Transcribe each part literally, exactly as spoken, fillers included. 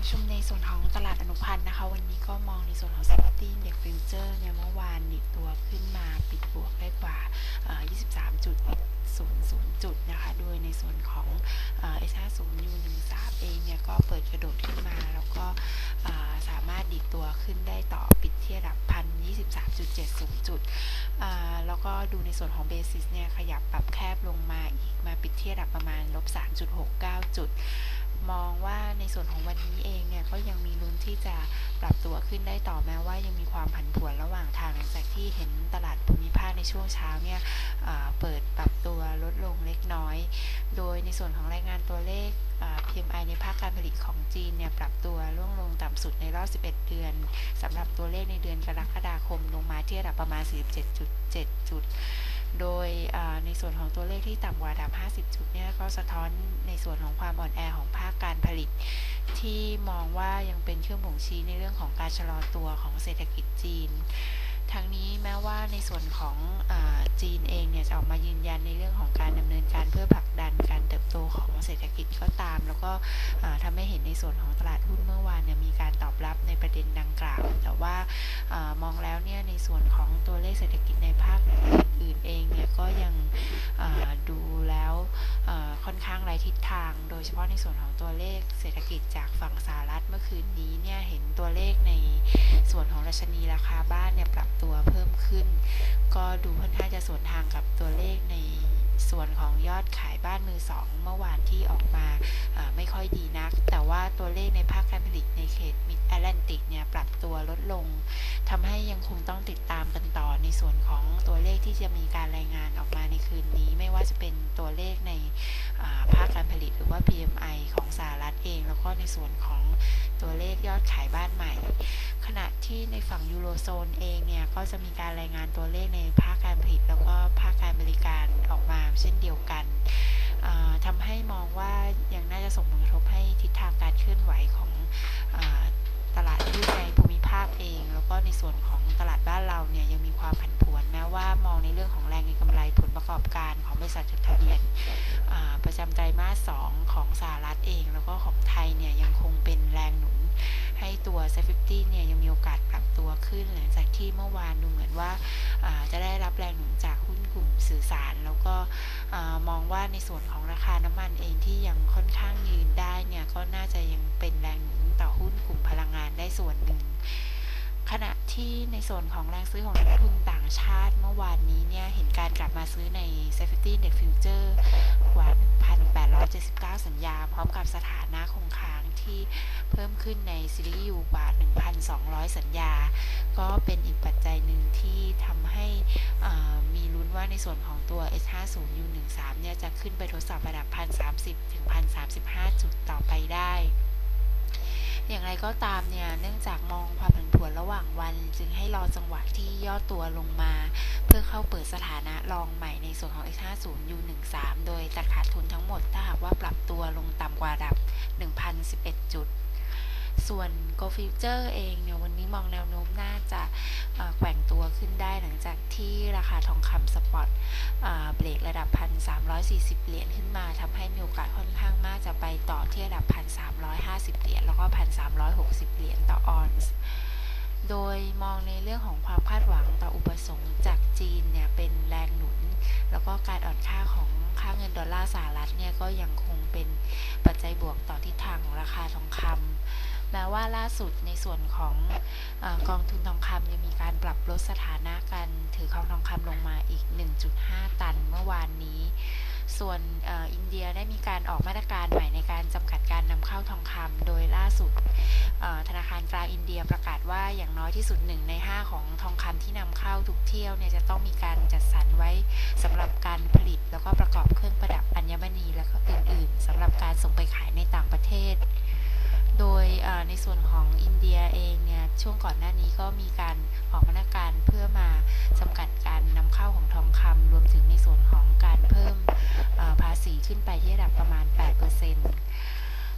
ชมในส่วนของตลาดอนุพันธ์นะคะวันนี้ก็มองในส่วนของ Safety Index Future เนี่ยเมื่อวานดิดตัวขึ้นมาปิดบวกได้กว่า ยี่สิบสามจุดศูนย์ศูนย์ จุดนะคะโดยในส่วนของ เอช ห้าสิบ ยู หนึ่งสิบสาม เองเนี่ยก็เปิดกระโดดขึ้นมาแล้วก็สามารถดิดตัวขึ้นได้ต่อปิดที่ระดับ หนึ่งพันยี่สิบสามจุดเจ็ดศูนย์ จุดแล้วก็ดูในส่วนของเบสิสเนี่ยขยับปรับแคบลงมาอีกมาปิดที่ระดับประมาณ ลบสามจุดหกเก้า จุดมองว่าในส่วนของวันนี้เองเนี่ยก็ยังมีลุ้นที่จะปรับตัวขึ้นได้ต่อแม้ว่ายังมีความผันผวนระหว่างทางหลังจากที่เห็นตลาดภูมิภาคในช่วงเช้าเนี่ยเปิดปรับตัวลดลงเล็กน้อยโดยในส่วนของรายงานตัวเลข พี เอ็ม ไอ ในภาคการผลิตของจีนเนี่ยปรับตัวร่วงลงต่ำสุดในรอบสิบเอ็ดเดือนสำหรับตัวเลขในเดือนกรกฎาคมลงมาที่ระดับประมาณ สี่สิบเจ็ดจุดเจ็ด จุดโดยในส่วนของตัวเลขที่ต่ำกว่าระดับห้าสิบจุดเนี่ยก็สะท้อนในส่วนของความอ่อนแอของภาคการผลิตที่มองว่ายังเป็นเครื่องบ่งชี้ในเรื่องของการชะลอตัวของเศรษฐกิจจีนทั้งนี้แม้ว่าในส่วนของจีนเองเนี่ยจะออกมายืนยันในเรื่องของการดำเนินการเพื่อผลักดันการเติบโตของเศรษฐกิจก็ตามแล้วก็ทำให้เห็นในส่วนของตลาดหุ้นเมื่อวานเนี่ยมีการตอบรับในประเด็นดังกล่าวแต่ว่ามองแล้วเนี่ยในส่วนของตัวเลขเศรษฐกิจในภาคอื่นเองเนี่ยก็ยังดูแล้วค่อนข้างไร้ทิศทางโดยเฉพาะในส่วนของตัวเลขเศรษฐกิจจากฝั่งสหรัฐเมื่อคืนนี้เนี่ยเห็นตัวเลขในส่วนของดัชนีราคาบ้านเนี่ยปรับตัวเพิ่มขึ้นก็ดูค่อนข้างจะสวนทางกับตัวเลขในส่วนของยอดขายบ้านมือสองเมื่อวานที่ออกมาไม่ค่อยดีนักแต่ว่าตัวเลขในภาคการผลิตในเขตมิดแอตแลนติกเนี่ยปรับตัวลดลงทำให้ยังคงต้องติดตามกันต่อในส่วนของตัวเลขที่จะมีการรายงานออกมาในคืนนี้ไม่ว่าจะเป็นตัวเลขในภาคการผลิตหรือว่า พี เอ็ม ไอ ของสหรัฐเองแล้วก็ในส่วนของตัวเลขยอดขายบ้านใหม่ขณะที่ในฝั่งยูโรโซนเองเนี่ยก็จะมีการรายงานตัวเลขในภาคการผลิตแล้วก็ภาคการบริการออกมาเช่นเดียวกันทำให้มองว่ายังน่าจะส่งผลกระทบให้ทิศทางการเคลื่อนไหวของตลาดหุ้นในภูมิภาคเองแล้วก็ในส่วนของตลาดบ้านเราเนี่ยยังมีความผันผวนแม้ว่ามองในเรื่องของแรงเก็งกำไรผลประกอบการของบริษัทจดทะเบียนประจำไตรมาสสองของสหรัฐเองแล้วก็ของไทยเนี่ยยังคงเป็นแรงหนุนให้ตัว เซฟ ห้าสิบ เนี่ยยังมีโอกาสปรับตัวขึ้นหลังจากที่เมื่อวานดูเหมือนว่าจะได้รับแรงหนุนจากหุ้นกลุ่มสื่อสารแล้วก็มองว่าในส่วนของราคาน้ำมันเองที่ยังค่อนข้างยืนได้เนี่ยก็น่าจะยังเป็นแรงหนุนต่อหุ้นกลุ่มพลังงานได้ส่วนหนึ่งขณะที่ในส่วนของแรงซื้อของนักลงทุนต่างชาติเมื่อวานนี้เนี่ยเห็นการกลับมาซื้อใน Safety Index Future กว่า หนึ่งพันแปดร้อยเจ็ดสิบเก้า สัญญาพร้อมกับสถานะคงค้างที่เพิ่มขึ้นในซีรีส์ U กว่า หนึ่งพันสองร้อย สัญญาก็เป็นอีกปัจจัยหนึ่งที่ทำให้มีลุ้นว่าในส่วนของตัว เอช ห้าสิบ ยู หนึ่งสิบสาม เนี่ยจะขึ้นไปทดสอบระดับ หนึ่งพันสามสิบ ถึง หนึ่งพันสามสิบห้า จุดต่อไปได้อย่างไรก็ตามเนี่ยเนื่องจากมองความผันผวนระหว่างวันจึงให้รอจังหวะที่ย่อตัวลงมาเพื่อเข้าเปิดสถานะรองใหม่ในส่วนของ เอช ห้าสิบ ยู หนึ่งสิบสาม โดยตัดขาดทุนทั้งหมดถ้าหากว่าปรับตัวลงต่ำกว่าระดับ หนึ่งพันสิบเอ็ด จุดส่วน Gold Future เองเนี่ยวันนี้มองแนวโน้มน่าจะแกว่งตัวขึ้นได้หลังจากที่ราคาทองคำสปอตเบรกระดับ หนึ่งพันสามร้อยสี่สิบ เหรียญขึ้นมาทำให้มีโอกาสค่อนข้างมากจะไปต่อที่ระดับ หนึ่งพันสามร้อยห้าสิบ เหรียญแล้วก็ หนึ่งพันสามร้อยหกสิบ เหรียญต่อออนซ์โดยมองในเรื่องของความคาดหวังต่ออุปสงค์จากจีนเนี่ยเป็นแรงหนุนแล้วก็การอ่อนค่าของค่าเงินดอลลาร์สหรัฐเนี่ยก็ยังคงเป็นปัจจัยบวกต่อทิศทางของราคาทองคำแม้ว่าล่าสุดในส่วนของเออกองทุนทองคำยังมีการปรับลดสถานะการถือครองทองคำลงมาอีก หนึ่งจุดห้า ตันเมื่อวานนี้ส่วนออินเดียได้มีการออกมาตรการใหม่ในการจำกัดการนำเข้าทองคำโดยล่าสุดธนาคารกลางอินเดียประกาศว่าอย่างน้อยที่สุดหนึ่งในห้าของทองคำที่นำเข้าทุกเที่ยวเนี่ยจะต้องมีการจัดสรรไว้สำหรับการผลิตแล้วก็ประกอบเครื่องประดับอัญมณีและก็อื่นๆสำหรับการส่งไปขายในต่างประเทศโดยในส่วนของอินเดียเองเนี่ยช่วงก่อนหน้านี้ก็มีการออกมาตรการเพื่อมาจำกัดการนำเข้าของทองคำรวมถึงในส่วนของการเพิ่มภาษีขึ้นไปที่ระดับประมาณ แปดเปอร์เซ็นต์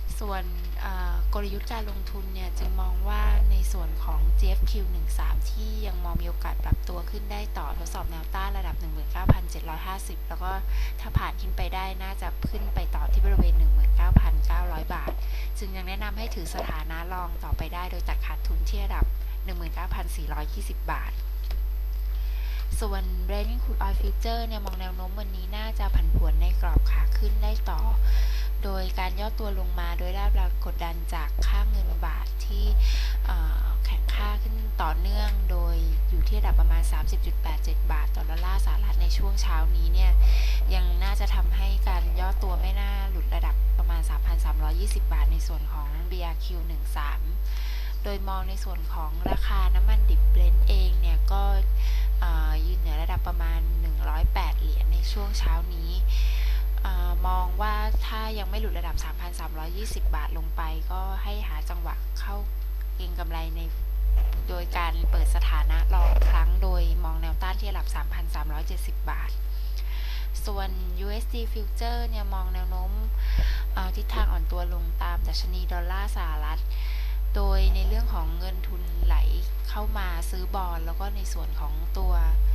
ส่วนกลยุทธ์การลงทุนเนี่ยจึงมองว่าในส่วนของ จี เอฟ คิว หนึ่งสิบสาม ที่ยังมองมีโอกาสปรับตัวขึ้นได้ต่อทดสอบแนวต้านระดับ หนึ่งหมื่นเก้าพันเจ็ดร้อยห้าสิบ แล้วก็ถ้าผ่านขึ้นไปได้น่าจะขึ้นไปต่อที่บริเวณ หนึ่งหมื่นเก้าพันเก้าร้อย บาทจึงยังแนะนำให้ถือสถานะรองต่อไปได้โดยตัดขาดทุนที่ระดับ หนึ่งหมื่นเก้าพันสี่ร้อยยี่สิบ บาทส่วน Brent Crude Oil Future เนี่ยมองแนวโน้มวันนี้น่าจะผันผวนในกรอบขาขึ้นได้ต่อโดยการย่อตัวลงมาโดยได้รับกดดันจากค่าเงินบาทที่แข็งค่าขึ้นต่อเนื่องโดยอยู่ที่ระดับประมาณ สามสิบจุดแปดเจ็ด บาทต่อดอลลาร์สหรัฐในช่วงเช้านี้เนี่ยยังน่าจะทำให้การย่อตัวไม่น่าหลุดระดับประมาณ สามพันสามร้อยยี่สิบ บาทในส่วนของ บี อาร์ คิว หนึ่งสิบสาม โดยมองในส่วนของราคาน้ำมันดิบเบรนท์เองเนี่ยก็ยืนเหนือระดับประมาณหนึ่งร้อยแปดเหรียญในช่วงเช้านี้มองว่าถ้ายังไม่หลุดระดับ สามพันสามร้อยยี่สิบ บาทลงไปก็ให้หาจังหวะเข้าเก็งกำไรในโดยการเปิดสถานะรองครั้งโดยมองแนวต้านที่ระดับ สามพันสามร้อยเจ็ดสิบ บาทส่วน ยู เอส ดี Future เนี่ยมองแนวโน้มทิศทางอ่อนตัวลงตามดัชนีดอลลาร์สหรัฐโดยในเรื่องของเงินทุนไหลเข้ามาซื้อบอนด์แล้วก็ในส่วนของตัว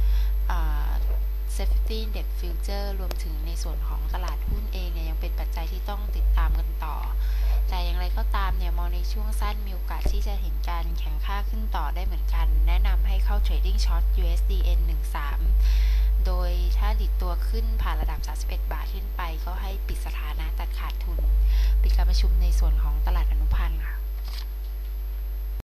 Safety Index Future รวมถึงในส่วนของตลาดหุ้นเองเนี่ยยังเป็นปัจจัยที่ต้องติดตามกันต่อแต่อย่างไรก็ตามเนี่ยมองในช่วงสั้นมีโอกาสที่จะเห็นการแข็งค่าขึ้นต่อได้เหมือนกันแนะนำให้เข้า Trading Short ยู เอส ดี เอ็น หนึ่งสิบสาม โดยถ้าดิดตัวขึ้นผ่านระดับสามสิบเอ็ดบาทขึ้นไปก็ให้ปิดสถานะตัดขาดทุนปิดการประชุมในส่วนของตลาด